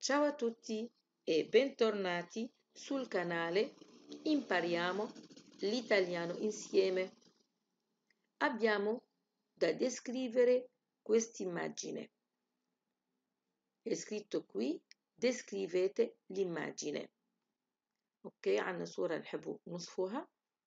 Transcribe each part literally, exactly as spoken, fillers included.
Ciao a tutti e bentornati sul canale Impariamo l'italiano insieme. Abbiamo da descrivere quest'immagine. È scritto qui: descrivete l'immagine. Ok, عندنا صورة نحبوا نوصفوها.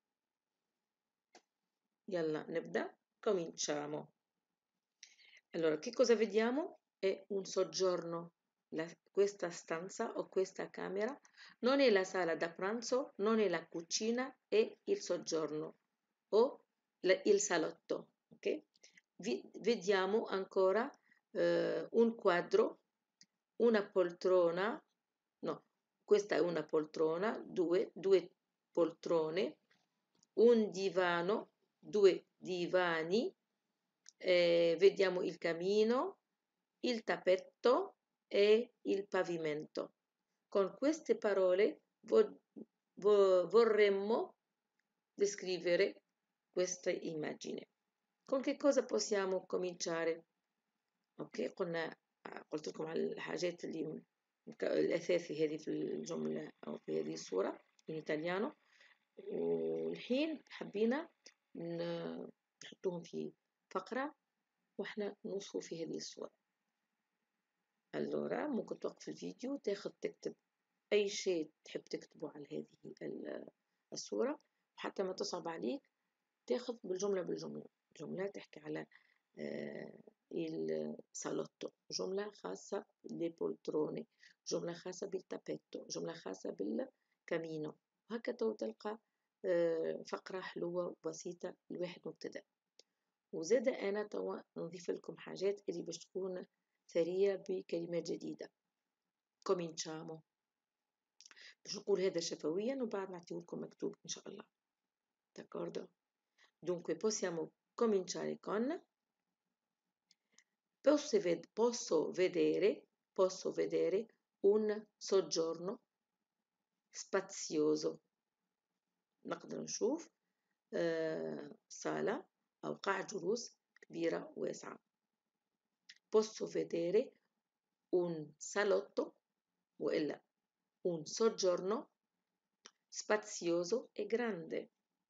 يلا نبدأ. Cominciamo. Allora, che cosa vediamo? È un soggiorno. La, questa stanza o questa camera non è la sala da pranzo, non è la cucina, è il soggiorno o la, il salotto. Okay? Vi, vediamo ancora eh, un quadro, una poltrona, no, questa è una poltrona, due, due poltrone, un divano, due divani, eh, vediamo il camino, il tappeto e il pavimento. Con queste parole vo- vo- vorremmo descrivere questa immagine. Con che cosa possiamo cominciare؟ اوكي قلنا قلت لكم على الحاجات اللي الأساسي هذه في الجملة أو في هذه الصورة in italiano، والحين حبينا نحطوهم في فقرة واحنا نوصفوا في هذه الصورة. اللورا ممكن توقف الفيديو تاخذ تكتب أي شيء تحب تكتبه على هذه الصورة، وحتى ما تصعب عليك تاخذ بالجملة بالجملة. جملة تحكي على il salotto، جملة خاصة بالبولتروني، جملة خاصة بالتابيتو، جملة خاصة بالكامينو، وهكذا تلقى فقرة حلوة وبسيطة الواحد مبتدأ. وزاد أنا توا نضيف لكم حاجات اللي باش تكون ثرية بكلمات جديدة. cominciamo باش نقول هذا شفويا وبعد نعطيه لكم مكتوب إن شاء الله. d'accordo؟ dunque possiamo cominciare con posso, ved- posso vedere posso vedere un soggiorno spazioso. نقدر نشوف آه صالة أو قاعة جلوس كبيرة واسعة. posso vedere un salotto وإلا un soggiorno spazioso e grande.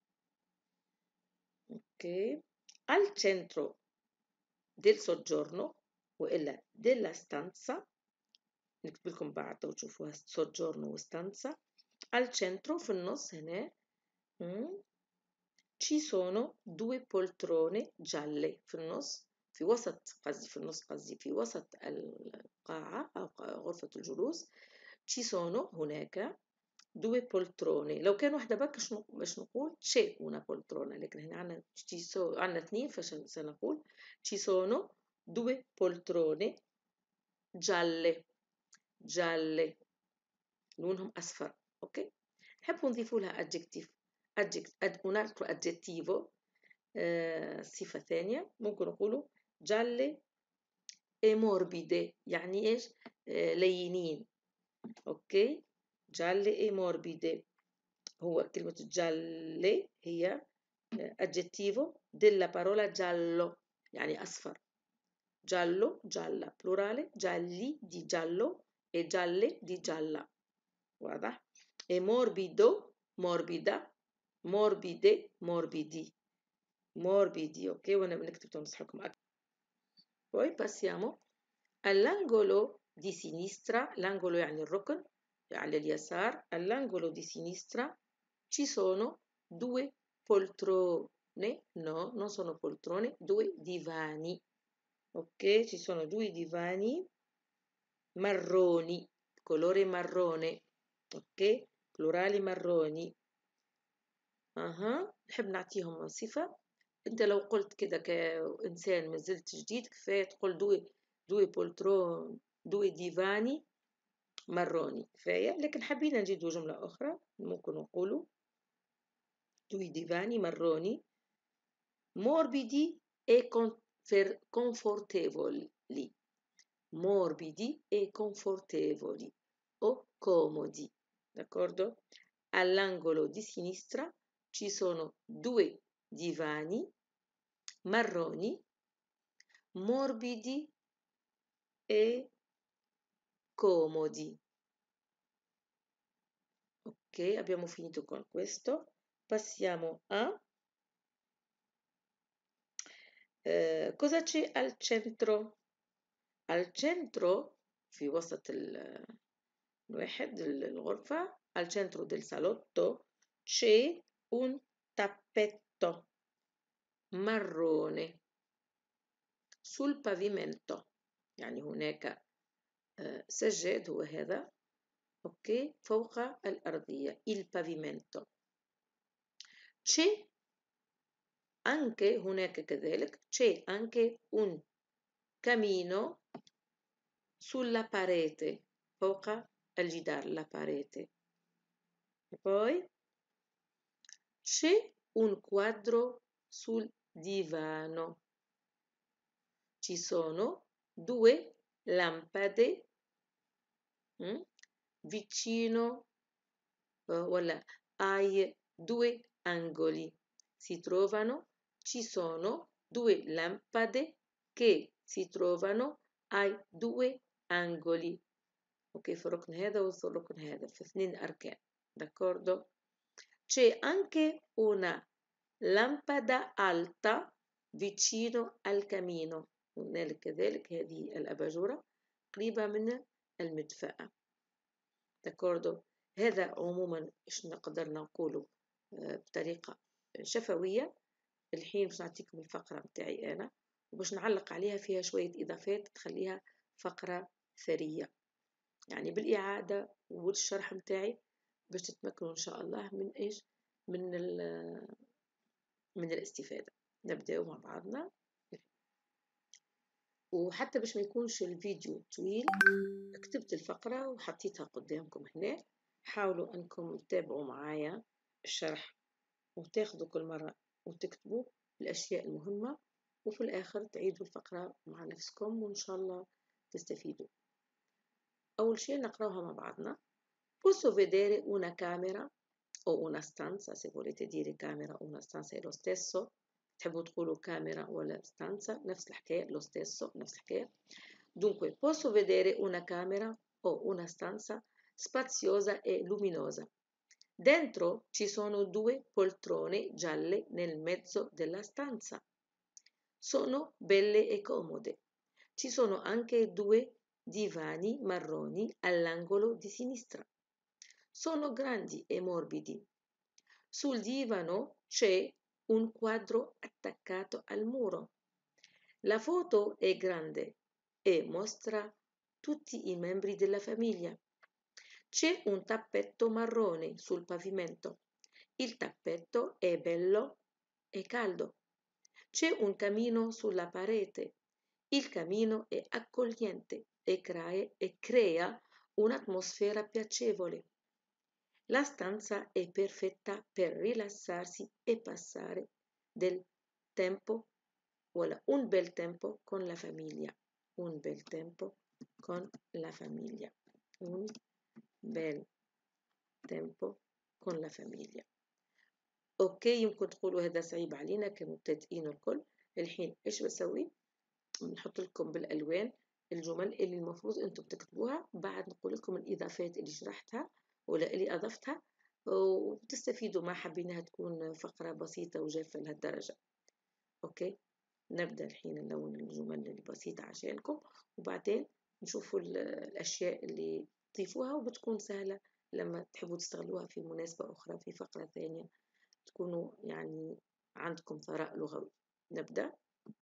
ok, al centro del soggiorno وإلا della stanza، نكتب لكم بعد وتشوفوها soggiorno وstanza. al centro في النص هنا ci sono due poltrone gialle في النص، في وسط قصدي في النص قصدي في وسط القاعة أو غرفة الجلوس. ci sono هناك due poltrone. لو كان واحدة بك باش نقول c'è una poltrona، لكن هنا عندنا عندنا اثنين فسنقول ci sono due poltrone gialle gialle لونهم أصفر. أوكي، نحب نضيفوا لها adjective un altro aggettivo، آه صفة ثانية ممكن نقولوا gialle e morbide، يعني إيش؟ آه لينين. أوكي، gialle e morbide هو كلمة gialle هي aggettivo della parola giallo يعني أصفر. giallo gialla plurale، gialli di giallo e gialle di gialla. واضح؟ e morbido morbida، morbide morbidi morbidi. ok، وانا بنكتب تنصحكم اكتر. poi passiamo all'angolo di sinistra. l'angolo يعني الركن على اليسار. all'angolo di sinistra ci sono due poltrone، no non sono poltrone، due divani. ok, ci sono due divani marroni colore marrone. ok، plurali marroni. اها، نحب نعطيهم صفة. انت لو قلت كده كإنسان ما زلت جديد كفاية تقول دوي دوي بولترون دوي ديفاني مروني كفاية، لكن حبينا نزيدوا جملة أخرى ممكن نقولوا دوي ديفاني مروني morbidi e confortevoli morbidi e confortevoli o comodi. d'accordo? all'angolo di sinistra ci sono due divani marroni morbidi e comodi. Ok, abbiamo finito con questo. Passiamo a eh, cosa c'è al centro. Al centro في وسط الواحد الغرفة al centro del salotto c'è un tappetto marrone sul pavimento. يعني هناك سجاد هو هذا اوكي فوق الأرضية il pavimento. c'è anche هناك كذلك c'è anche un camino sulla parete فوق الجدار la parete. E poi c'è un quadro sul divano. Ci sono due lampade م? vicino ولا ai due angoli. Si trovano, ci sono due lampade che si trovano ai due angoli. Ok, في الركن هذا وفي الركن هذا في اثنين أركان. D'accordo? C'è anche una lampada alta vicino al camino. هنالك كذلك هذه الأباجورة قريبة من المدفأة. D'accordo? هذا عموما إيش نقدر نقوله بطريقة شفوية. الحين باش نعطيكم الفقرة متاعي أنا وباش نعلق عليها فيها شوية إضافات تخليها فقرة ثرية. يعني بالإعادة والشرح متاعي باش تتمكنوا إن شاء الله من إيش من من الاستفادة. نبدأ مع بعضنا. وحتى باش ما يكونش الفيديو طويل كتبت الفقرة وحطيتها قدامكم هنا. حاولوا أنكم تتابعوا معايا الشرح وتاخذوا كل مرة وتكتبوا الأشياء المهمة وفي الآخر تعيدوا الفقرة مع نفسكم وإن شاء الله تستفيدوا. أول شيء نقرأها مع بعضنا. Posso vedere una camera o una stanza, se volete dire camera o una stanza è lo stesso. تحبوا تقولوا camera ولا stanza نفس الحكاية lo stesso نفس الحكاية. Dunque, posso vedere una camera o una stanza spaziosa e luminosa. Dentro ci sono due poltrone gialle nel mezzo della stanza. Sono belle e comode. Ci sono anche due divani marroni all'angolo di sinistra. Sono grandi e morbidi. Sul divano c'è un quadro attaccato al muro. La foto è grande e mostra tutti i membri della famiglia. C'è un tappetto marrone sul pavimento. Il tappetto è bello e caldo. C'è un camino sulla parete. Il camino è accogliente e crea, e crea un'atmosfera piacevole. La stanza è perfetta per rilassarsi e passare del tempo, voilà, un bel tempo con la famiglia. Un bel tempo con la famiglia. Un bel tempo con la famiglia. اوكي يمكن تقولوا هذا صعيب علينا كمبتدئين الكل. الحين ايش بسوي؟ بنحط لكم بالالوان الجمل اللي المفروض انتم تكتبوها بعد نقول لكم الاضافات اللي شرحتها ولا اللي اضفتها وتستفيدوا ما حبيناها تكون فقرة بسيطة وجافة لهالدرجة. اوكي نبدأ الحين نلون الجمل البسيطة عشانكم وبعدين نشوفوا الاشياء اللي تضيفوها وبتكون سهلة لما تحبوا تستغلوها في مناسبة اخرى في فقرة ثانية تكونوا يعني عندكم ثراء لغوي. نبدأ.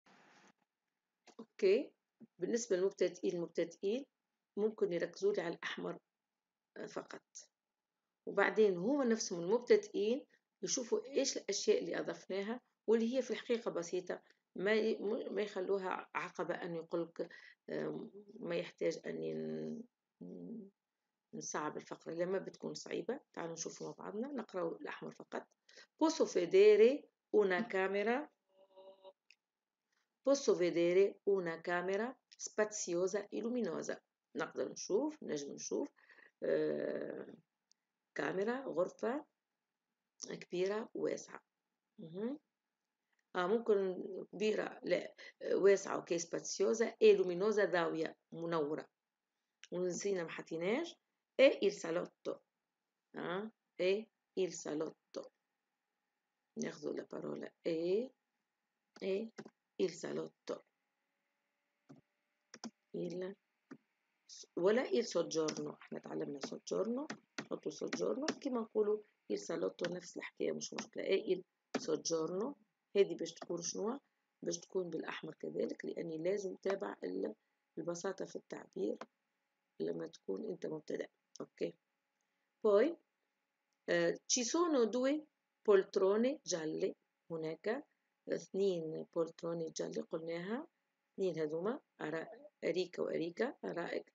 اوكي بالنسبة للمبتدئين المبتدئين ممكن يركزوا لي على الأحمر فقط وبعدين هو نفسهم المبتدئين يشوفوا إيش الأشياء اللي أضفناها واللي هي في الحقيقة بسيطة ما ما يخلوها عقبة أن يقولك ما يحتاج أن نصعب الفقرة لما بتكون صعيبة. تعالوا نشوفوا مع بعضنا. نقرأ الأحمر فقط. Posso vedere una camera Posso vedere una camera spaziosa e luminosa. نقدر نشوف نجم نشوف آه كاميرا غرفة كبيرة واسعة. آه ممكن كبيرة لا واسعة اوكي spaziosa e luminosa زاوية منورة. ونسينا ما حكيناش e il salotto. ها e il salotto. ناخذوا la parola e e il salotto. il ولا il soggiorno. احنا تعلمنا soggiorno، نحطوا soggiorno كما نقولوا il salotto، نفس الحكاية مش مشكلة. e il soggiorno هذه باش تكون شنو؟ باش تكون بالأحمر كذلك، لأني لازم تابع البساطة في التعبير لما تكون أنت مبتدأ. أوكي. poi eh, ci sono due poltrone gialle. هناك اثنين poltrone gialle، قلناها اثنين هذوما أريكة وأريكة أرائك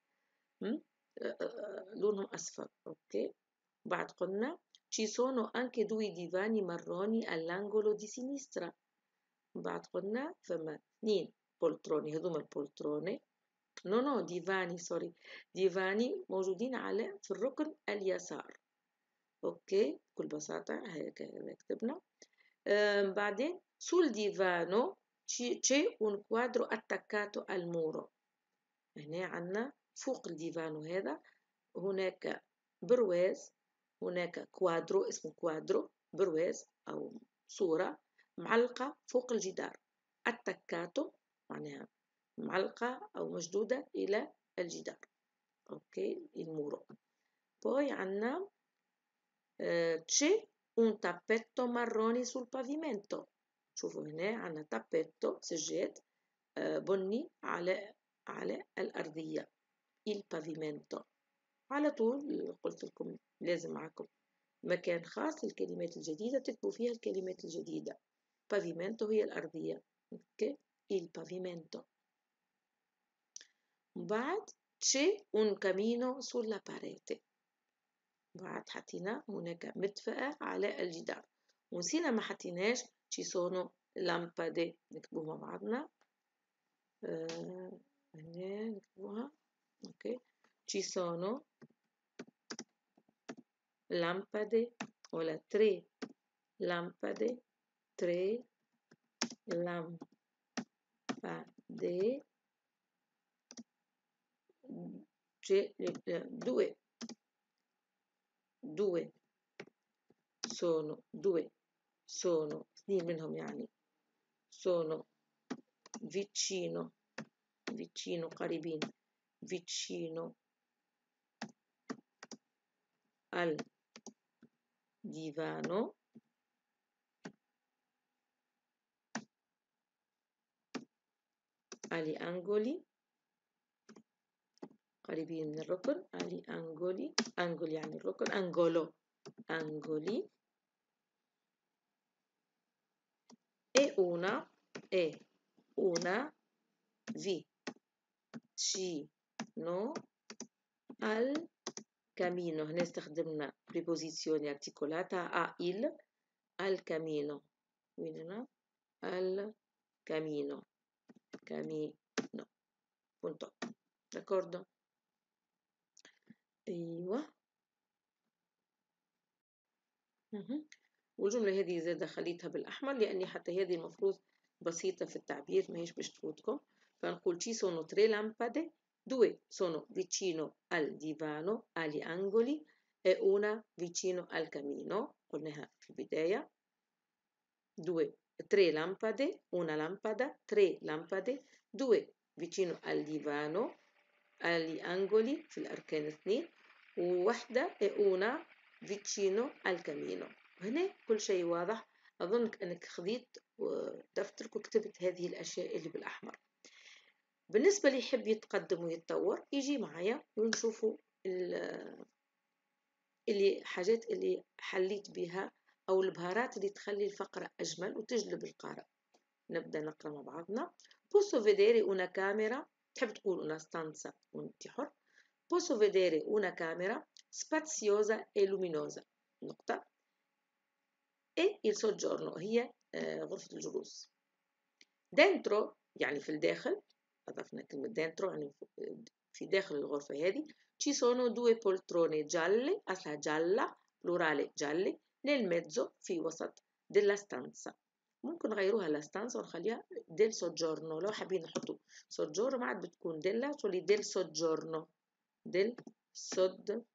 لونهم أصفر. أوكي. بعد قلنا ci sono anche due divani marroni all'angolo di sinistra. بعد قلنا فما اثنين بولتروني، هذوما البولتروني نو نو ديفاني سوري ديفاني موجودين على في الركن اليسار. اوكي بكل بساطة هكذا كتبنا. بعدين sul divano c'è un quadro attaccato al muro. هنا عندنا فوق الديفانو هذا هناك برواز، هناك كوادرو اسمه كوادرو، برواز أو صورة معلقة فوق الجدار. attaccato معناها معلقة أو مشدودة إلى الجدار. أوكي المورو. poi عندنا c'è un tappetto marrone sul pavimento. شوفوا هنا عندنا تابيتو سجاد بني على على الأرضية. il pavimento على طول قلت لكم لازم معكم مكان خاص للكلمات الجديدة تكتبوا فيها الكلمات الجديدة. pavimento هي الأرضية. اوكي il pavimento. بعد c'è un camino sulla parete. بعد حطينا هناك مدفأة على الجدار. ونسينا ما حطيناش ci sono lampade، نكتبوها مع بعضنا. آه هنا نكتبوها. اوكي ci sono lampade ولا tre lampade tre lampade due due sono due sono اثنين منهم يعني sono vicino vicino قريبين vicino al divano agli angoli قريبين من الركن agli angoli angoli يعني الركن angolo angoli e una e una vicino al camino. هنا استخدمنا preposizione articolata a il al camino. وين هنا al camino camino punto. d'accordo. ايوه. مه. والجملة هذه زادة خليتها بالأحمر لأني حتى هذه المفروض بسيطة في التعبير ما هيش باش تفوتكم. فنقول ci sono tre lampade due sono vicino al divano agli angoli e una vicino al camino. قلناها في البداية. due tre lampade una lampada tre lampade due vicino al divano agli angoli في الأركان اثنين وواحدة e una vicino al camino. هنا كل شيء واضح. أظنك أنك خذيت دفترك وكتبت هذه الأشياء اللي بالأحمر. بالنسبة اللي يحب يتقدم ويتطور يجي معايا ونشوفوا اللي حاجات اللي حليت بها أو البهارات اللي تخلي الفقرة أجمل وتجلب القارئ. نبدأ نقرأ مع بعضنا. posso vedere una camera. تحب تقول una stanza وانت حر. posso vedere una camera spaziosa e luminosa نقطة e il soggiorno هي غرفة الجلوس. dentro يعني في الداخل، أضفنا كلمة dentro يعني في داخل الغرفة هذه. ci sono due poltrone gialle أصلها gialla plurale gialli nel mezzo في وسط della stanza. ممكن نغيروها la stanza ونخليها del soggiorno. لو حابين نحطوا soggiorno ما عاد بتكون della تولي del soggiorno. del soggiorno.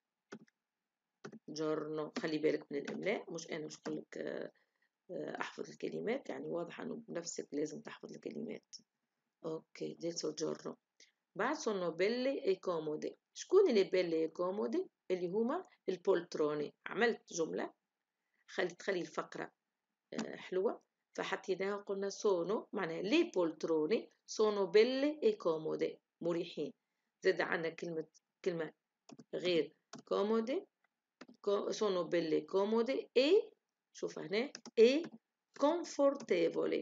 خلي بالك من الإملاء، مش أنا مش هقولك أحفظ الكلمات، يعني واضح إنه بنفسك لازم تحفظ الكلمات. أوكي del soggiorno. بعد sono belle e comode. شكون اللي belle e comode؟ اللي هما البولتروني. عملت جملة خلي تخلي الفقرة حلوة، فحطيناها قلنا sono معناها لي بولتروني sono belle e comode مريحين. زاد عندنا كلمة كلمة غير comode sono belle comode e شوف هنا e confortevole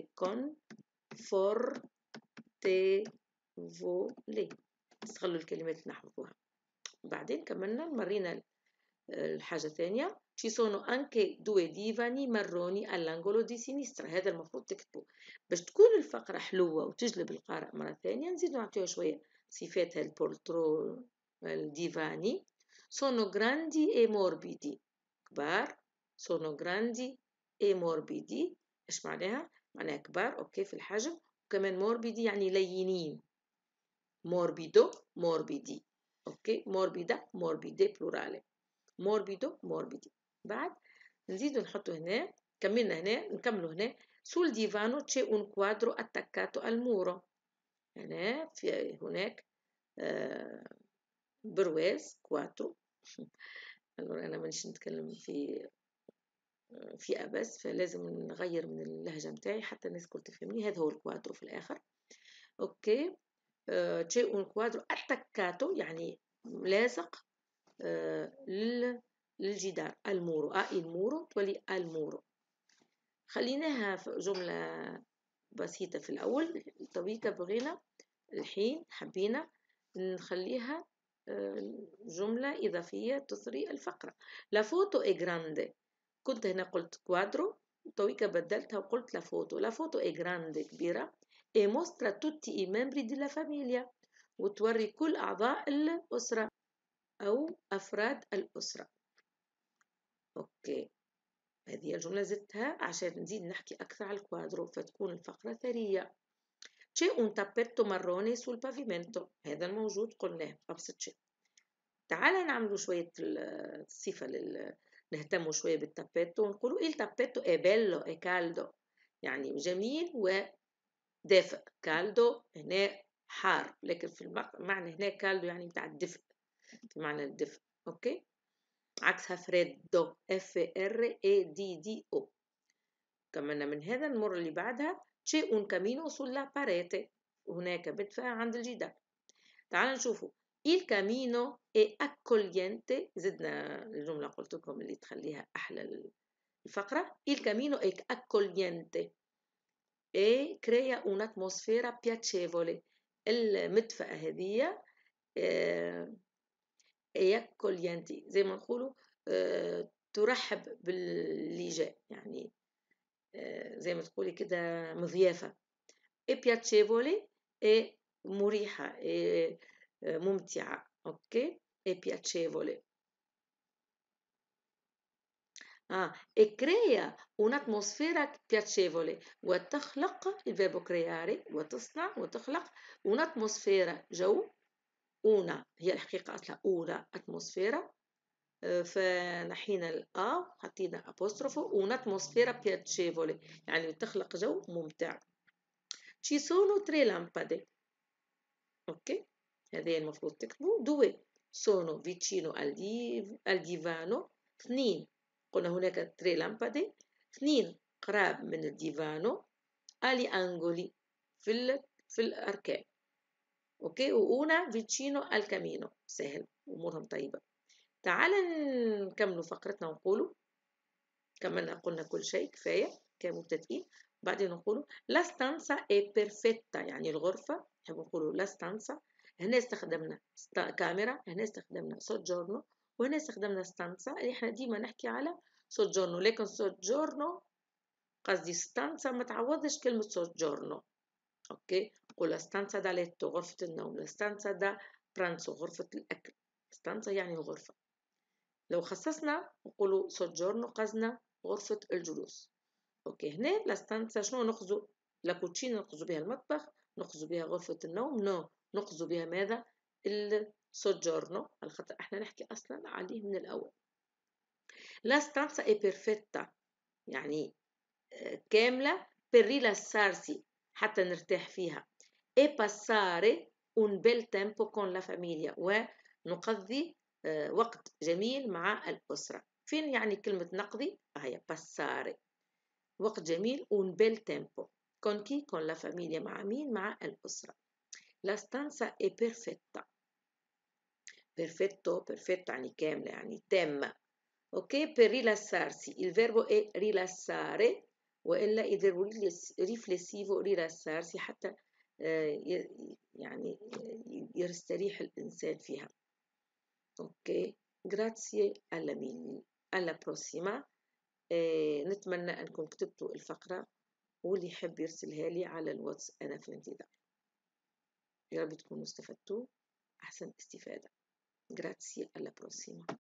confortevole. استغلوا الكلمات اللي نحفظوها. بعدين كملنا مرينا الحاجة الثانية ci sono anche due divani marroni all'angolo di sinistra. هذا المفروض تكتبه باش تكون الفقرة حلوة وتجلب القارئ مرة ثانية. نزيد نعطيها شوية صفاتها. البولترو الديفاني sono grandi e morbidi كبار. sono grandi e morbidi ايش معناها؟ معناها كبار اوكي في الحجم، وكمان morbidi يعني لينين. morbido morbidi اوكي morbida morbide plurale morbido morbidi. بعد نزيد نحطه هنا. كملنا هنا نكملوا هنا. sul divano c'è un quadro attaccato al muro. هنا في هناك آه برواز كواترو. أنا مانيش نتكلم في في أبس، فلازم نغير من اللهجة متاعي حتى الناس الكل تفهمني. هذا هو الكوادرو في الآخر. أوكي c'è un quadro attaccato يعني لاصق آه للجدار. المورو آه المورو تولي المورو. خليناها في جملة بسيطة في الأول. تويكا بغينا الحين حبينا نخليها جملة إضافية تثري الفقرة. لا فوتو إي جراندي. كنت هنا قلت كوادرو، تويكا بدلتها وقلت لا فوتو. لا فوتو إي جراندي كبيرة. إي موسترا توتي إي ممبري دي لا فاميليا وتوري كل أعضاء الأسرة أو أفراد الأسرة. أوكي هذه الجملة زدتها عشان نزيد نحكي أكثر على الكوادرو فتكون الفقرة ثرية. c'è un tappeto marrone sul pavimento. هذا الموجود قلناه أبسط شيء. تعال نعملوا شوية الصفة لل... نهتموا شوية بالتابيتو ونقولوا il tappeto è bello e caldo يعني جميل ودافئ. كالدو هنا حار، لكن في المعنى هنا كالدو يعني بتاع الدفء، في معنى الدفء. أوكي عكسها فريدو اف ار اي دي دي او. كملنا من هذا نمر اللي بعدها c'è un camino sulla parete. هناك مدفأة عند الجدار. تعالوا نشوفوا il camino è accogliente. زدنا الجملة قلت لكم اللي تخليها أحلى الفقرة. il camino è accogliente e crea un'atmosfera piacevole. المدفأة هذه accogliente زي ما نقولوا ترحب باللي جاء، يعني زي ما تقولي كده مضيافة. e piacevole e مريحة e ممتعة. اوكي e piacevole ah e crea un'atmosfera piacevole وتخلق الفيرب creare وتصنع وتخلق un'atmosfera جو. una هي الحقيقة أصلا una atmosfera فنحينا الآ حطينا أبوستروفو un'atmosfera piacevole يعني تخلق جو ممتع. ci sono tre lampade. اوكي هذه المفروض تكتبوا. due sono vicino al, div... al divano. اثنين قلنا هناك tre lampade. اثنين قراب من الديفانو. agli angoli في ال... في الأركان. اوكي وuna vicino al camino. سهل أمورهم طيبة. تعال نكملوا فقرتنا ونقولوا كملنا قلنا كل شيء كفاية كمبتدئين. بعدين نقولوا la stanza è perfetta يعني الغرفة. نحب نقولوا la stanza. هنا استخدمنا كاميرا، هنا استخدمنا soggiorno، وهنا استخدمنا stanza. احنا ديما نحكي على soggiorno، لكن soggiorno قصدي stanza ما تعوضش كلمة soggiorno. اوكي نقول la stanza da letto غرفة النوم، la stanza da pranzo غرفة الأكل. stanza يعني الغرفة. لو خصصنا نقولوا soggiorno قصدنا غرفة الجلوس. اوكي هنا لا ستانسا شنو نقصدوا؟ لا كوتشينا نقصدوا بها المطبخ، نقصدوا بها غرفة النوم. نو نقصدوا بها ماذا؟ soggiorno على خاطر احنا نحكي اصلا عليه من الاول. La stanza è perfetta يعني كاملة per rilassarsi حتى نرتاح فيها e passare un bel tempo con la famiglia ونقضي وقت جميل مع الأسرة. فين يعني كلمة نقضي؟ هي passare وقت جميل un bel tempo con chi? con la famiglia مع مين؟ مع الأسرة. La stanza è perfetta perfetto perfetto يعني كاملة يعني تامة. ok per rilassarsi il verbo è rilassare وإلا il verbo riflessivo rilassarsi حتى يعني يستريح الإنسان فيها. ok grazie alla mille alla prossima. نتمنى أنكم كتبتوا الفقرة واللي يحب يرسلها لي على الواتس أنا في الانتظار. يا رب تكونوا استفدتوا أحسن استفادة. grazie alla prossima.